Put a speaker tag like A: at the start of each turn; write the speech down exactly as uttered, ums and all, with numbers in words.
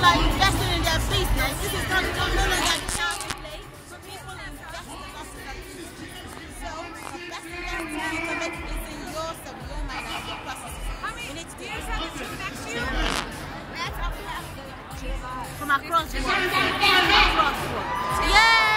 A: like investing in their business. This is not no longer like child play. So people invest in us. So the best thing that you can make is in yourself, your mind, and your process.
B: How many years have you been next year?
A: That's how we have to from across the world. From across the world. Yeah.